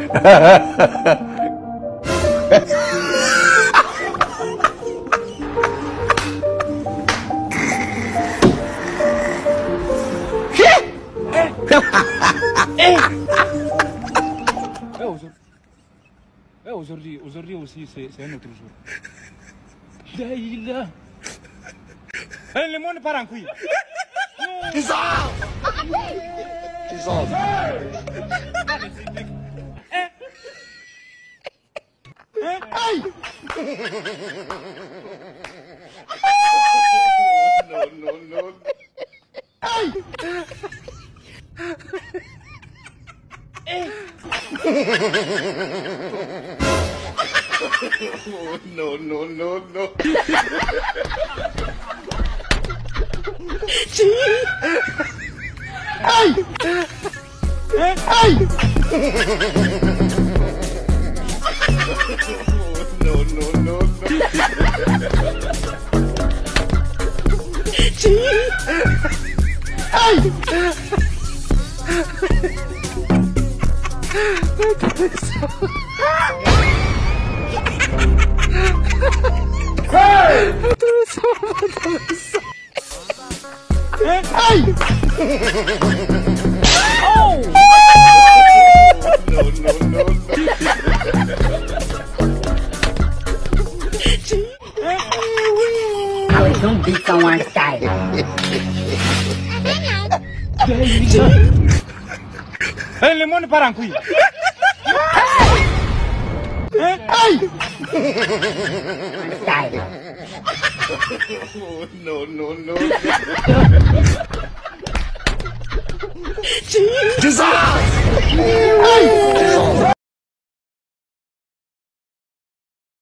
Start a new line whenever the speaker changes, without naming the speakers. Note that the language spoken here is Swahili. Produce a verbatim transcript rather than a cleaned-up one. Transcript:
Aujourd'hui, aujourd'hui aussi, c'est un autre jour. Là, le monde part en couille.
Dissolve! Dissolve!
Hey!
No, no, no.
Hey! Hey!
Oh, no, no, no, no.
Hey! Hey!
No, no, no, no.
Hey! Hey! Oh!
No, no, no, no.
I was gonna beat someone's style.
Hey, le monde part en couille. Hey!
Style.
Oh, no, no, no.
Dissolve!